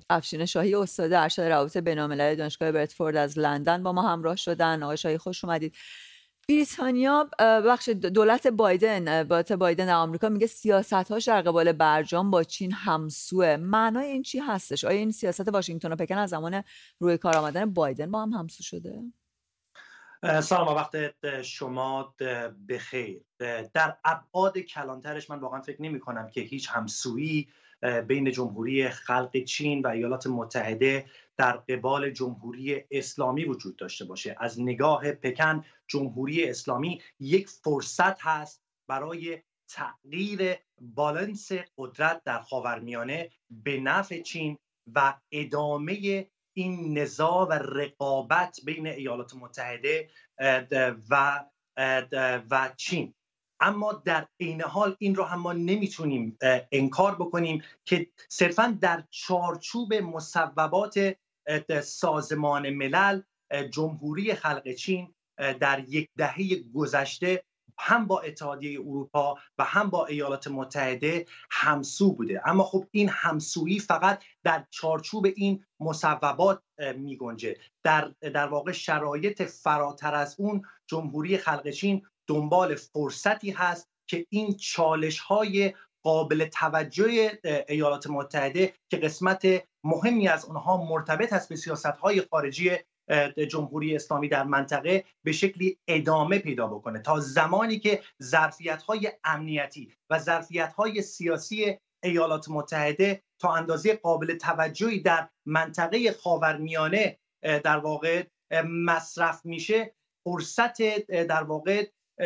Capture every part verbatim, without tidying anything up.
افشین شاهی استاد ارشد روابط بین‌المللی دانشگاه برتفورد از لندن با ما همراه شدن. آقای شاهی خوش اومدید. بریتانیا بخش دولت بایدن دولت بایدن در آمریکا میگه سیاست‌هاش در قبال برجام با چین همسوه. معنای این چی هستش؟ آیا این سیاست واشنگتن و پکن از زمان روی کار آمدن بایدن با هم همسو شده؟ سلام، وقت شما بخیر. در ابعاد کلانترش من واقعا فکر نمی کنم که هیچ همسویی بین جمهوری خلق چین و ایالات متحده در قبال جمهوری اسلامی وجود داشته باشه. از نگاه پکن جمهوری اسلامی یک فرصت هست برای تغییر بالانس قدرت در خاورمیانه به نفع چین و ادامه این نزاع و رقابت بین ایالات متحده و و چین. اما در عین حال این رو هم ما نمیتونیم انکار بکنیم که صرفاً در چارچوب مصوبات سازمان ملل جمهوری خلق چین در یک دهه گذشته هم با اتحادیه اروپا و هم با ایالات متحده همسو بوده. اما خب این همسویی فقط در چارچوب این مصوبات می گنجه. در در واقع شرایط فراتر از اون جمهوری خلق چین دنبال فرصتی هست که این چالش‌های قابل توجه ایالات متحده که قسمت مهمی از اونها مرتبط است به سیاست‌های خارجی جمهوری اسلامی در منطقه به شکلی ادامه پیدا بکنه تا زمانی که ظرفیت‌های امنیتی و ظرفیت‌های سیاسی ایالات متحده تا اندازه قابل توجهی در منطقه خاورمیانه در واقع مصرف میشه، فرصت در واقع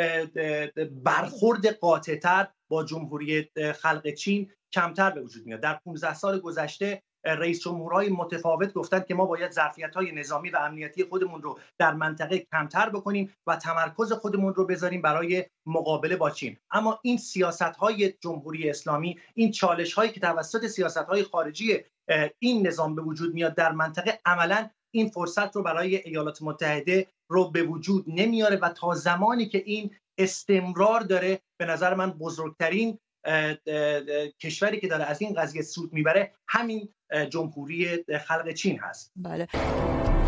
برخورد قاطع‌تر با جمهوری خلق چین کمتر به وجود میاد. در پانزده سال گذشته رئیس جمهورهای متفاوت گفتند که ما باید ظرفیت‌های نظامی و امنیتی خودمون رو در منطقه کمتر بکنیم و تمرکز خودمون رو بذاریم برای مقابله با چین. اما این سیاست‌های جمهوری اسلامی، این چالش‌هایی که توسط سیاست‌های خارجی این نظام به وجود میاد در منطقه، عملاً این فرصت رو برای ایالات متحده رو به وجود نمیاره و تا زمانی که این استمرار داره، به نظر من بزرگترین کشوری که داره از این قضیه سود میبره همین جمهوری خلق چین هست. بله.